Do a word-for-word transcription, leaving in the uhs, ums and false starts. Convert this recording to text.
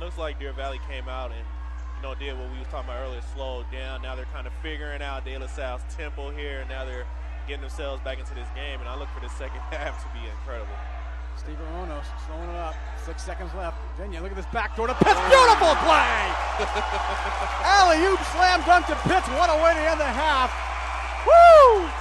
looks like Deer Valley came out and, you know, did what we was talking about earlier, slowed down. Now they're kind of figuring out De La Salle's tempo here, and now they're getting themselves back into this game, and I look for the second half to be incredible. Steve Aronos slowing it up. Six seconds left. Virginia, look at this backdoor to Pitts. Beautiful play! Alley-oop slam dunk to Pitts. What a way to end the half. Woo!